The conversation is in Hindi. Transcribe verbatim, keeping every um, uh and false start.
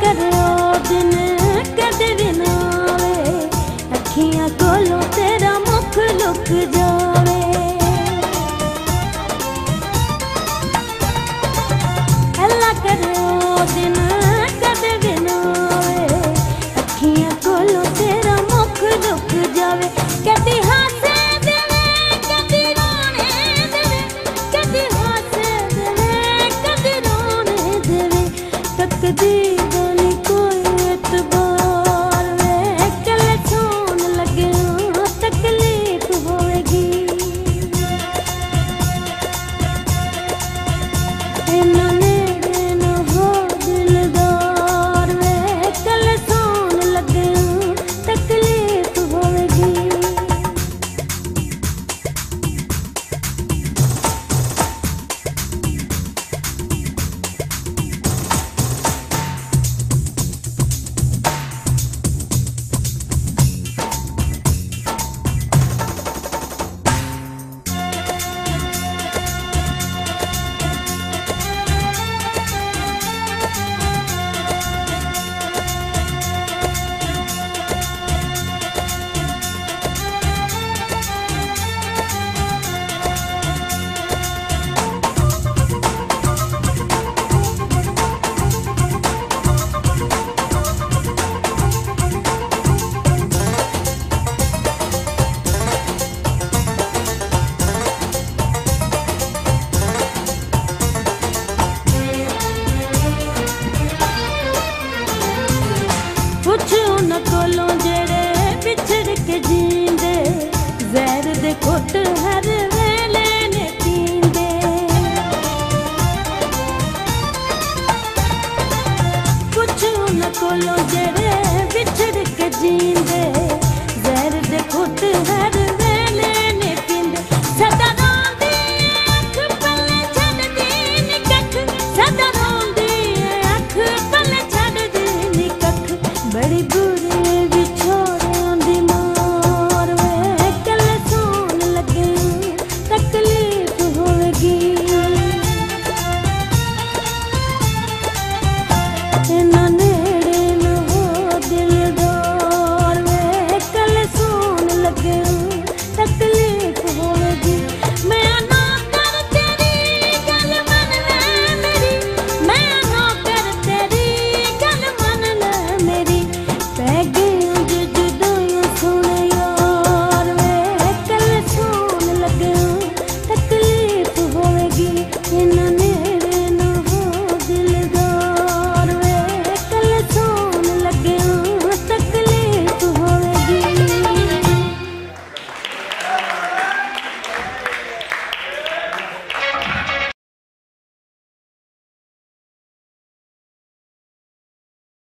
करे ओ दिन कदे भी ना आवे, अखियां कोलों तेरा मुख लुक जावे। अल्लाह करे ओ दिन कदे भी ना आवे, अखियां कोलों तेरा मुख लुक जावे। कदी हासे देवे कदी रोने देवे, कदी हासे देवे कदी रोने देवे, तकदीर दा नी कोई एतबार वे, कल सोन लगे तकलीफ होएगी। इन्ना नेड़े ना हो दिलदार वे, कल सोन लगे तकलीफ होएगी। पुछ उन कोलों जेड़े बिछड़ के जींदे, जहर दे घुट हर वेले ने पींदे। पुछ उन कोलों जेड़े बिछड़ के जींदे, जहर दे घुट